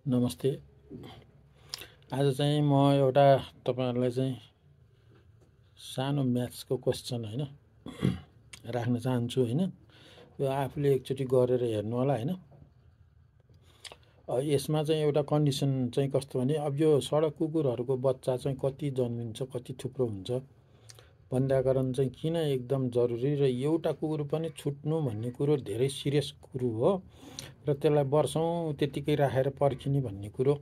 नमस्ते। आज चाहिँ म एउटा तपाईहरुलाई चाहिँ सानो म्याथ्सको क्वेशन हैन राख्न चाहन्छु हैन। यो आफूले एकचोटी गरेर हेर्नु होला हैन। यसमा चाहिँ एउटा कन्डिसन चाहिँ कस्तो भने अब यो सडक कुकुरहरुको बच्चा चाहिँ कति जन्मिन्छ, कति थुप्रो हुन्छ भन्दाकरण चाहिँ किन एकदम जरुरी र एउटा कुकुर पनि छुट्नु भन्ने कुरो धेरै सिरियस कुरो हो र त्यसलाई वर्षौं त्यतिकै राखेर पर्खिने भन्ने कुरो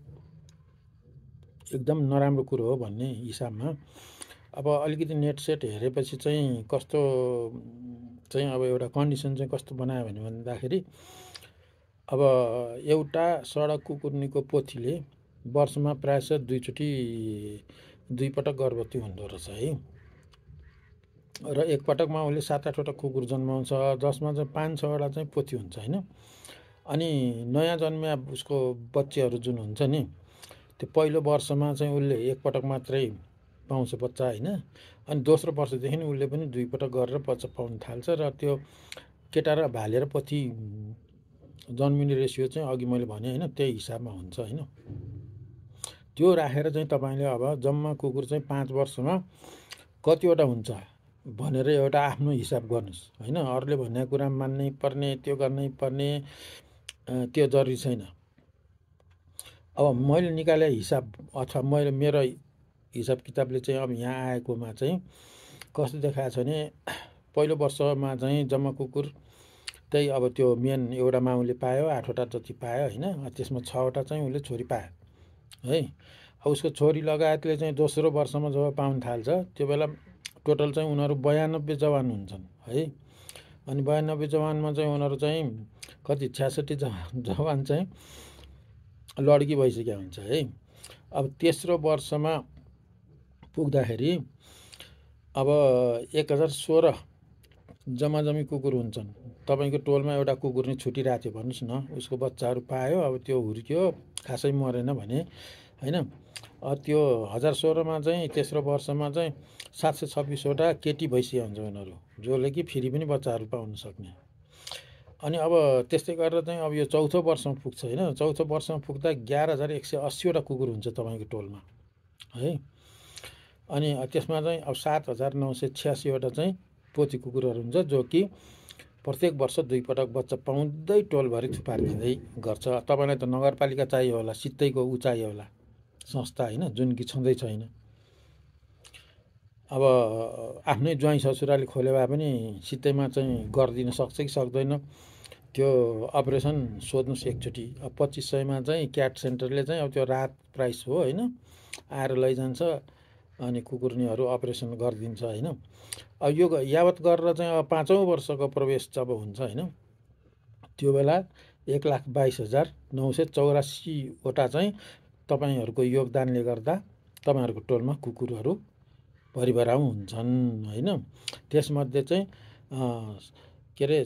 एकदम नराम्रो कुरो हो भन्ने हिसाबमा अब अलिकति नेट सेट हेरेपछि चाहिँ कस्तो चाहिँ अब एउटा कन्डिसन चाहिँ कस्तो बनायो भने भन्दाखेरि अब एउटा सडक कुकुरनीको पोथीले वर्षमा प्रायः दुई पटक गर्भवती हुँदो रहेछ है। र एक पटकमा उसले 7-8 वटा कुकुर जन्माउँछ जसमा चाहिँ 5-6 वटा चाहिँ पोथी हुन्छ हैन। अनि नयाँ जन्मिया उसको बच्चेहरु जुन हुन्छ नि त्यो पहिलो वर्षमा चाहिँ उसले एक पटक मात्रै पाउँछ बच्चा हैन। अनि दोस्रो वर्षदेखि उसले पनि दुई पटक गरेर बच्चा पाउन थाल्छ र त्यो केटा र भाले र पोथी जन्मिने रेशियो चाहिँ अघि मैले भने हैन त्यही हिसाबमा हुन्छ हैन। त्यो राखेर चाहिँ तपाईले अब जम्मा कुकुर चाहिँ 5 वर्षमा कतिवटा हुन्छ भनेर एउटा आफ्नो हिसाब गर्नुस् हैन। अरूले भनेको कुरा मान्नै पर्ने त्यो गर्नै पर्ने त्यो जरुरी छैन। अब मैले निकाले हिसाब अथवा मेरो हिसाब किताबले चाहिँ अब यहाँ आएकोमा चाहिँ कस्तो देखाएको छ भने पहिलो वर्षमा चाहिँ जम्मा कुकुर त्यही अब त्यो मेन एउटा माउले पायो 8 वटा जति पायो हैन। त्यसमा 6 वटा चाहिँ उसले छोरी पायो है। अब उसको छोरी लगायतले चाहिँ दोस्रो वर्षमा जब पाउन थाल्छ त्यो बेला टोटल चाहिँ उनीहरु 92 जवान हुन्छन् है। अनि 92 जवानमा चाहिँ उनीहरु चाहिँ कति 66 जवान चाहिँ लड्की भइसक्या हुन्छ है। अब तेस्रो वर्षमा पुग्दाखेरि अब 1016 जम्माजम्मी कुकुर हुन्छन्। तपाईको टोलमा एउटा कुकुर नि छुटिरहेको थियो भन्नुस् न उसको बच्चाहरु पायो अब त्यो हुर्क्यो खासै मरेन भने हैन। त्यो 1016 मा चाहिँ तेस्रो वर्षमा चाहिँ 726 वटा केटी भइसक्या हुन्छ उनीहरु जसले कि फेरि पनि बच्चाहरु पाउन सक्ने। अनि अब त्यस्तै गरेर चाहिँ अब यो चौथो वर्षमा पुग्छ हैन। चौथो वर्षमा पुग्दा 11180 वटा कुकुर हुन्छ तपाईको टोलमा है। अनि त्यसमा चाहिँ अब 7986 वटा चाहिँ पोथी कुकुरहरु हुन्छ जो कि प्रत्येक वर्ष दुई पटक बच्चा पाउँदै टोलभरि थुपार्दिँदै गर्छ। तपाईलाई त नगरपालिका चाहियो होला सित्तैको उ चाहियो होला संस्था हैन जुन कि छँदै छैन। अब आफ्नै ज्वाइँ ससुराले खोले भए पनि सित्तैमा चाहिँ गर्दिन सक्छ कि सक्दैन त्यो अपरेसन सोध्नुस् एकचोटी। अब 2500 मा चाहिँ क्याट सेन्टरले चाहिँ अब त्यो राहत प्राइस हो हैन आएर लैजान्छ अनि कुकुरनीहरु अपरेसन गर्दिन्छ हैन। अब यो यावत गरेर चाहिँ अब 5औं वर्षको प्रवेश जब हुन्छ हैन त्यो बेला 1,22,984 वटा चाहिँ तपाईहरुको योगदानले गर्दा तपाईहरुको टोलमा कुकुरहरु भरिभराउ हुन्छन् हैन। त्यसमध्ये चाहिँ के रे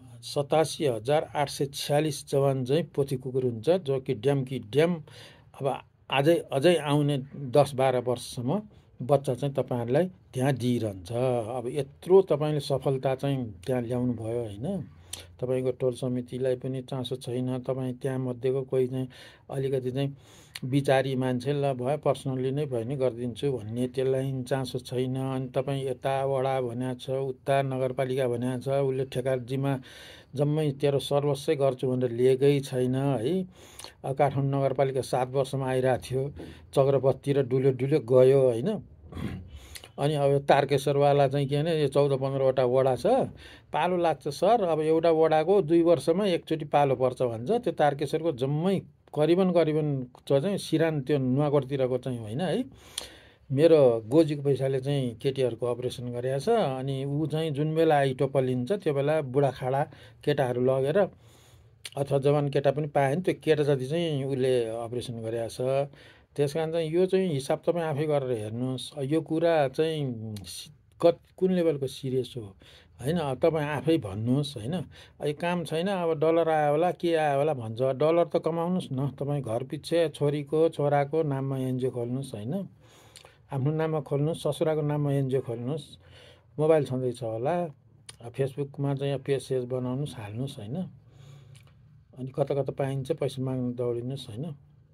87,846 जवान चाहिँ पोथी कुकुर हुन्छ जो कि ड्याम अब अझै आउने 10-12 वर्षसम्म बच्चा चाहिँ तपाईहरुलाई त्यहाँ दिइरहन्छ। अब यत्रो तपाईले सफलता चाहिँ त्यहाँ ल्याउनु भयो हैन। तपाईको टोल समितिलाई पनि चासो छैन तपाई त्यहाँ मध्येको कोही चाहिँ अलिकति चाहिँ विचारी मान्छे ल भयो पर्सनली नै भए नि गर्दिन्छु भन्ने त्यसलाई चासो छैन। अनि तपाई यता वडा भन्या छ उता नगरपालिका भन्या छ उले ठेकाजीमा जम्मै तेरो सर्वस्वै गर्छु भनेर लिएकै छैन है। काठमाडौँ नगरपालिका 7 वर्षमा आइरा थियो चक्रपत्ती र डुल्यो गयो हैन। अनि अब तारकेश्वरवाला चाहिँ के भने यो 14-15 वटा वडा छ पालो लाग्छ सर अब एउटा वडाको 2 वर्षमा एकचोटी पालो पर्छ भन्छ। त्यो तारकेश्वरको जम्मै करिबन चाहिँ सिरान त्यो नुवाकोटतिरको चाहिँ हैन है। मेरो गोजीको पैसाले चाहिँ केटीहरुको अपरेसन गरेछ। अनि उ चाहिँ जुन बेला आइटो पलिन्छ त्यो बेला बुढाखाडा केटाहरु लगेर अथवा जवान केटा पनि पाए नि त्यो केटा जति चाहिँ उले अपरेसन गरेछ। त्यसकारण चाहिँ यो चाहिँ हिसाब तपाई आफै गरेर हेर्नुस्। यो कुरा चाहिँ कुन लेभलको सिरियस हो हैन तपाई आफै भन्नुस् हैन। यो काम छैन अब डलर आयो होला के आयो होला भन्छ डलर त कमाउनुस् न तपाई घरपिच्छे छोरीको छोराको नाममा एनजिओ खोल्नुस् हैन। आफ्नो नाममा खोल्नुस् ससुराको नाममा एनजिओ खोल्नुस् मोबाइल छँदै छ होला फेसबुकमा चाहिँ पेज बनाउनुस् हाल्नुस् हैन। अनि कता पाइन्छ पैसा माग्न दौडिनुस् हैन।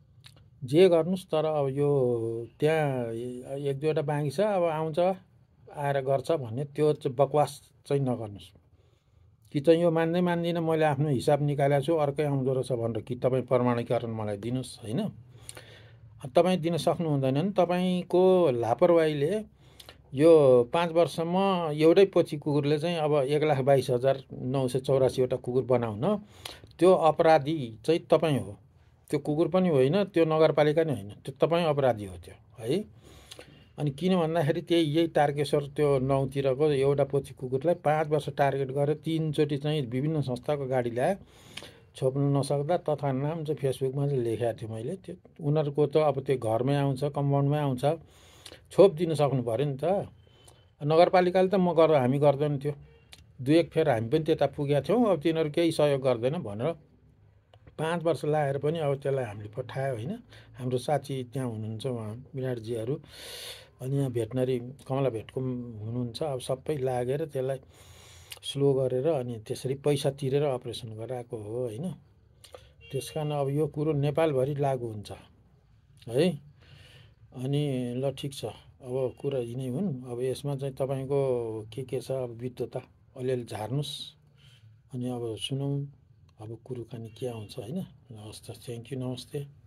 जे गर्नुहोस् तर अब यो त्यहाँ एक दुईवटा बाँकी छ अब आउँछ आएर गर्छ भन्ने त्यो चाहिँ बकवास चाहिँ नगर्नुहोस्। कि चाहिँ यो मान्दै मान्दिनँ मैले आफ्नो हिसाब निकालेको छु अर्कै आउँदो रहेछ भनेर कि तपाईँ प्रमाणीकरण मलाई दिनुहोस् होइन। तपाईँ दिन सक्नुहुँदैन भने तपाईँको लापरवाहीले यो 5 वर्षसम्म एउटै पछि कुकुरले चाहिँ अब 1,22,984वटा कुकुर बनाउन त्यो अपराधी चाहिँ तपाईँ हो। त्यो कुकुर पनि होइन, त्यो नगरपालिका नै होइन, त्यो तपाईँ अपराधी हो त्यो है। अनि किन भन्दाखेरि त्यही यही तारकेश्वर त्यो 9तिरको एउटा पछि कुकुरलाई 5 वर्ष टार्गेट गरेर 3चोटि चाहिँ विभिन्न संस्थाको गाडी ल्याए छोप्नु नसक्दा तथा नाम चाहिँ फेसबुकमा चाहिँ लेखेको थिएँ मैले। त्यो उनीहरूको त अब त्यो घरमै आउँछ, कम्पाउन्डमै आउँछ, छोप दिन सक्नु पऱ्यो नि त। नगरपालिकाले त हामी गर्दैन थियो, 2-1 फेर हामी पनि त्यता पुगेका थियौँ। अब तिनीहरू केही सहयोग गर्दैन भनेर 5 वर्ष लाएर पनि अब त्यसलाई हामीले पठायो होइन। हाम्रो साथी त्यहाँ हुनुहुन्छ उहाँ विराटजीहरू, अनि यहाँ भेटनरी कमला भेटको हुनुहुन्छ। अब सबै लागेर त्यसलाई स्लो गरेर अनि त्यसरी पैसा तिरेर अपरेसन गराएको हो होइन। त्यस कारण अब यो कुरो नेपालभरि लागु हुन्छ है। अनि ल ठिक छ, अब कुरा यिनै हुन्। अब यसमा चाहिँ तपाईँको के छ अब विद्वता अलिअलि झार्नुहोस् अनि अब सुनौँ अब कुरोकानी के आउँछ होइन। हस् त, थ्याङ्क यू, नमस्ते।